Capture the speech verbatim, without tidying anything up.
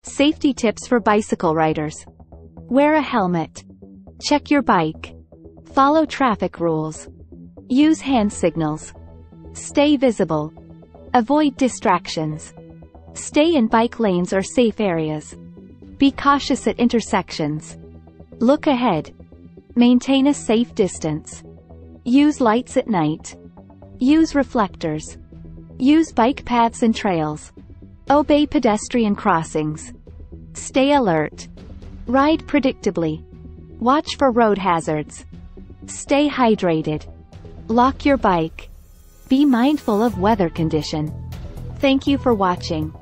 Safety tips for bicycle riders. Wear a helmet. Check your bike. Follow traffic rules. Use hand signals. Stay visible. Avoid distractions. Stay in bike lanes or safe areas. Be cautious at intersections. Look ahead. Maintain a safe distance. Use lights at night. Use reflectors. Use bike paths and trails. Obey pedestrian crossings. Stay alert. Ride predictably. Watch for road hazards. Stay hydrated. Lock your bike. Be mindful of weather condition. Thank you for watching.